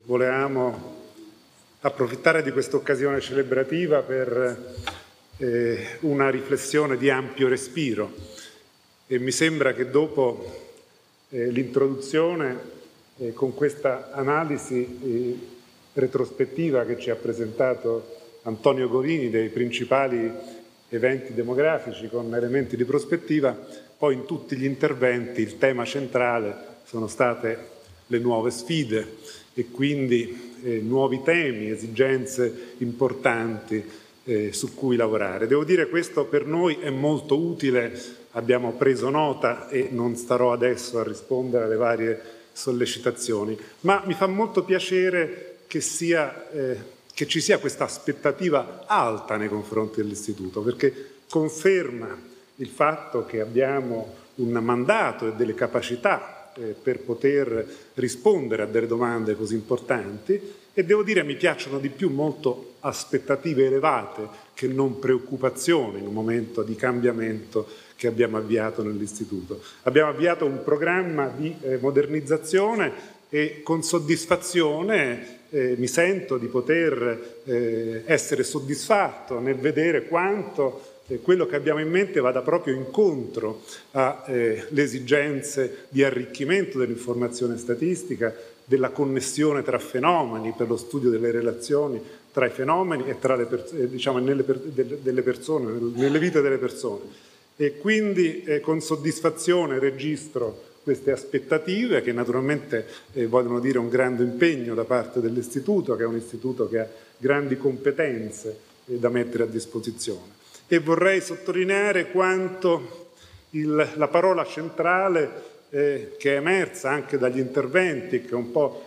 Volevamo approfittare di questa occasione celebrativa per una riflessione di ampio respiro e mi sembra che dopo l'introduzione con questa analisi retrospettiva che ci ha presentato Antonio Gorini dei principali eventi demografici con elementi di prospettiva, poi in tutti gli interventi il tema centrale sono state le nuove sfide e quindi nuovi temi, esigenze importanti su cui lavorare. Devo dire questo per noi è molto utile, abbiamo preso nota e non starò adesso a rispondere alle varie sollecitazioni, ma mi fa molto piacere che ci sia questa aspettativa alta nei confronti dell'Istituto, perché conferma il fatto che abbiamo un mandato e delle capacità per poter rispondere a delle domande così importanti e devo dire mi piacciono di più molto aspettative elevate che non preoccupazioni in un momento di cambiamento che abbiamo avviato nell'Istituto. Abbiamo avviato un programma di modernizzazione e con soddisfazione mi sento di poter essere soddisfatto nel vedere quanto quello che abbiamo in mente vada proprio incontro alle esigenze di arricchimento dell'informazione statistica, della connessione tra fenomeni per lo studio delle relazioni tra i fenomeni e tra delle persone, nelle vite delle persone. E quindi con soddisfazione registro queste aspettative che naturalmente vogliono dire un grande impegno da parte dell'Istituto, che è un istituto che ha grandi competenze da mettere a disposizione. E vorrei sottolineare quanto la parola centrale che è emersa anche dagli interventi, che è un po'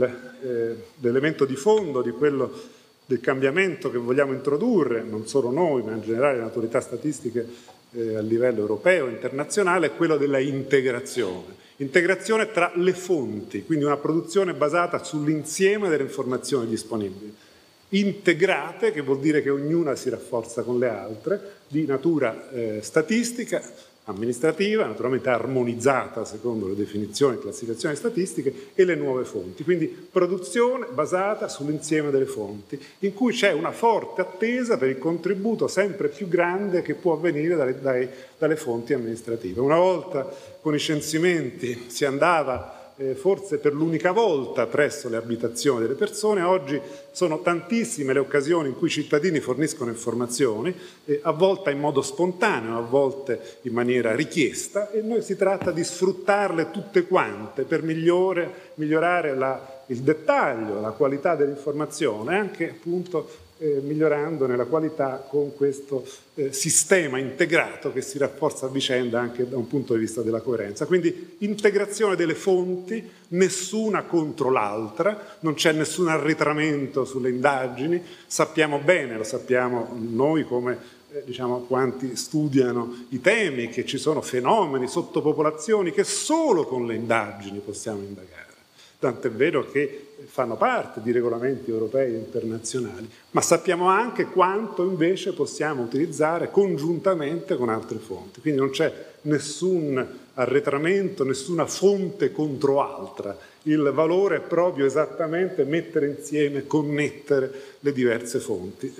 l'elemento di fondo di quello del cambiamento che vogliamo introdurre, non solo noi, ma in generale le autorità statistiche a livello europeo e internazionale, è quello della integrazione. Integrazione tra le fonti, quindi una produzione basata sull'insieme delle informazioni disponibili. Integrate, che vuol dire che ognuna si rafforza con le altre, di natura statistica, amministrativa, naturalmente armonizzata secondo le definizioni e classificazioni statistiche e le nuove fonti. Quindi produzione basata sull'insieme delle fonti, in cui c'è una forte attesa per il contributo sempre più grande che può avvenire dalle fonti amministrative. Una volta con i censimenti si andava forse per l'unica volta presso le abitazioni delle persone, oggi sono tantissime le occasioni in cui i cittadini forniscono informazioni, a volte in modo spontaneo, a volte in maniera richiesta, e noi si tratta di sfruttarle tutte quante per migliorare il dettaglio, la qualità dell'informazione, anche appunto migliorandone la qualità con questo sistema integrato che si rafforza a vicenda anche da un punto di vista della coerenza. Quindi integrazione delle fonti, nessuna contro l'altra, non c'è nessun arretramento sulle indagini, sappiamo bene, lo sappiamo noi come quanti studiano i temi, che ci sono fenomeni, sottopopolazioni che solo con le indagini possiamo indagare. Tant'è vero che fanno parte di regolamenti europei e internazionali, ma sappiamo anche quanto invece possiamo utilizzare congiuntamente con altre fonti. Quindi non c'è nessun arretramento, nessuna fonte contro altra. Il valore è proprio esattamente mettere insieme, connettere le diverse fonti.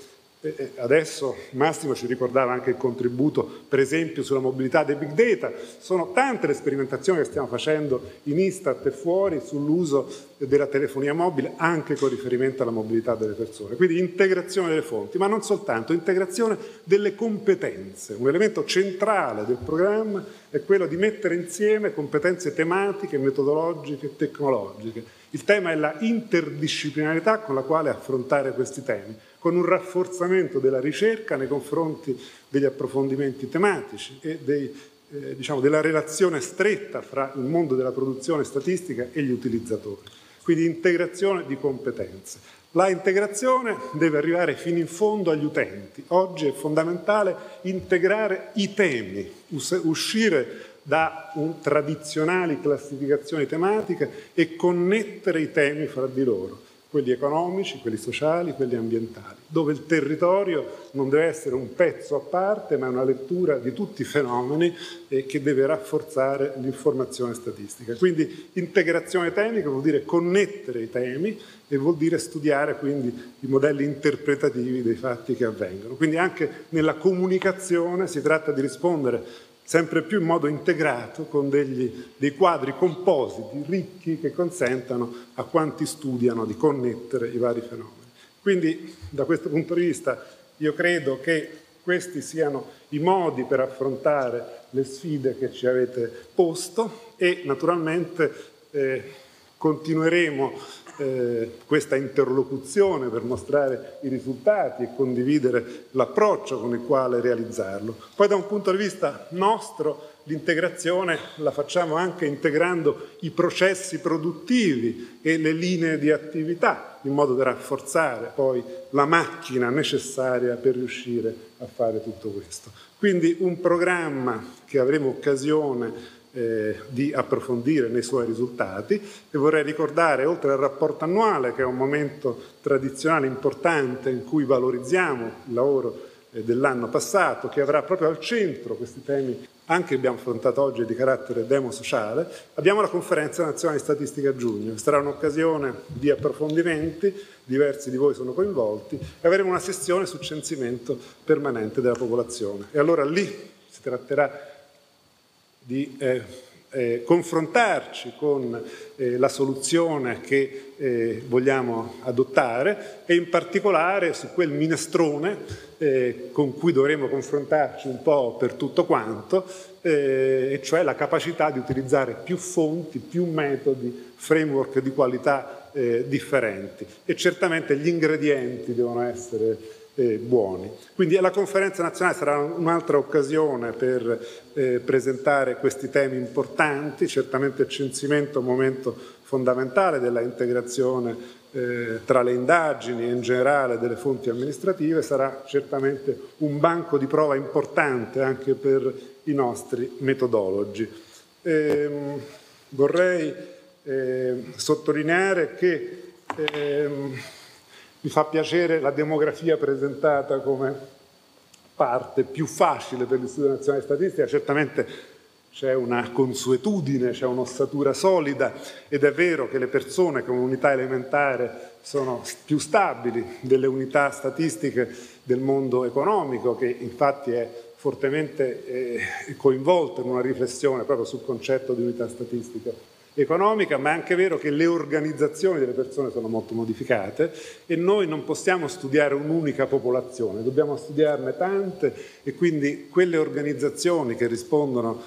Adesso Massimo ci ricordava anche il contributo, per esempio, sulla mobilità dei big data. Sono tante le sperimentazioni che stiamo facendo in Istat e fuori sull'uso della telefonia mobile, anche con riferimento alla mobilità delle persone. Quindi integrazione delle fonti, ma non soltanto, integrazione delle competenze. Un elemento centrale del programma è quello di mettere insieme competenze tematiche, metodologiche e tecnologiche. Il tema è la interdisciplinarità con la quale affrontare questi temi, con un rafforzamento della ricerca nei confronti degli approfondimenti tematici e della relazione stretta fra il mondo della produzione statistica e gli utilizzatori. Quindi integrazione di competenze. La integrazione deve arrivare fino in fondo agli utenti. Oggi è fondamentale integrare i temi, uscire da tradizionali classificazioni tematiche e connettere i temi fra di loro. quelli economici, quelli sociali, quelli ambientali, dove il territorio non deve essere un pezzo a parte, ma è una lettura di tutti i fenomeni che deve rafforzare l'informazione statistica. Quindi integrazione temica vuol dire connettere i temi e vuol dire studiare quindi i modelli interpretativi dei fatti che avvengono. Quindi anche nella comunicazione si tratta di rispondere sempre più in modo integrato con dei quadri compositi, ricchi, che consentano a quanti studiano di connettere i vari fenomeni. Quindi da questo punto di vista io credo che questi siano i modi per affrontare le sfide che ci avete posto e naturalmente continueremo questa interlocuzione per mostrare i risultati e condividere l'approccio con il quale realizzarlo. Poi da un punto di vista nostro l'integrazione la facciamo anche integrando i processi produttivi e le linee di attività in modo da rafforzare poi la macchina necessaria per riuscire a fare tutto questo. Quindi un programma che avremo occasione di approfondire nei suoi risultati e vorrei ricordare, oltre al rapporto annuale, che è un momento tradizionale importante in cui valorizziamo il lavoro dell'anno passato, che avrà proprio al centro questi temi anche che abbiamo affrontato oggi di carattere demosociale, abbiamo la Conferenza Nazionale di Statistica a giugno. Sarà un'occasione di approfondimenti, diversi di voi sono coinvolti, e avremo una sessione su censimento permanente della popolazione. E allora lì si tratterà di confrontarci con la soluzione che vogliamo adottare e in particolare su quel minestrone con cui dovremo confrontarci un po' per tutto quanto, e cioè la capacità di utilizzare più fonti, più metodi, framework di qualità differenti. E certamente gli ingredienti devono essere buoni. Quindi la Conferenza Nazionale sarà un'altra occasione per presentare questi temi importanti, certamente il censimento è un momento fondamentale della integrazione tra le indagini e in generale delle fonti amministrative, sarà certamente un banco di prova importante anche per i nostri metodologi. Vorrei sottolineare che mi fa piacere la demografia presentata come parte più facile per l'Istituto Nazionale di Statistica, certamente c'è una consuetudine, c'è un'ossatura solida ed è vero che le persone con unità elementare sono più stabili delle unità statistiche del mondo economico, che infatti è fortemente coinvolto in una riflessione proprio sul concetto di unità statistica economica, ma è anche vero che le organizzazioni delle persone sono molto modificate e noi non possiamo studiare un'unica popolazione, dobbiamo studiarne tante e quindi quelle organizzazioni che rispondono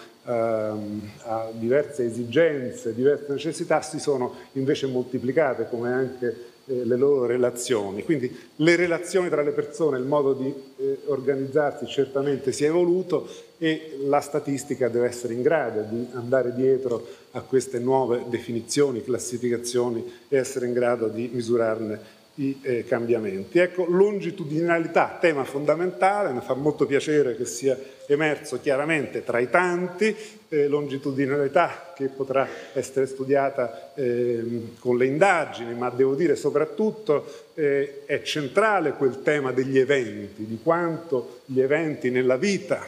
a diverse esigenze, diverse necessità si sono invece moltiplicate, come anche le loro relazioni. Quindi le relazioni tra le persone, il modo di organizzarsi certamente si è evoluto e la statistica deve essere in grado di andare dietro a queste nuove definizioni, classificazioni e essere in grado di misurarne i cambiamenti. Ecco, longitudinalità, tema fondamentale, mi fa molto piacere che sia emerso chiaramente tra i tanti, longitudinalità che potrà essere studiata con le indagini, ma devo dire soprattutto è centrale quel tema degli eventi, di quanto gli eventi nella vita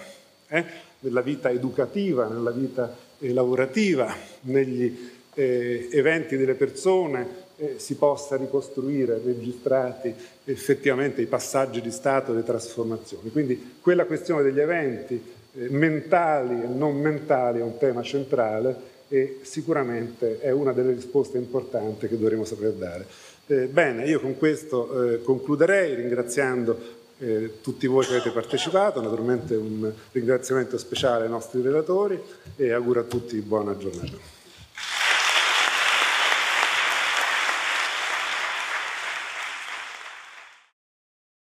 educativa, nella vita lavorativa, negli eventi delle persone si possa ricostruire, registrati effettivamente i passaggi di stato e le trasformazioni. Quindi quella questione degli eventi mentali e non mentali è un tema centrale e sicuramente è una delle risposte importanti che dovremo saper dare. Bene, io con questo concluderei ringraziando tutti voi che avete partecipato, naturalmente un ringraziamento speciale ai nostri relatori e auguro a tutti buona giornata.